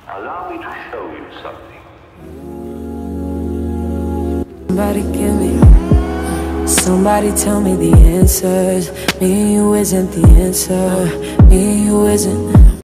Allow me to show you something. Somebody tell me the answers. Me and you isn't the answer. Me and you isn't.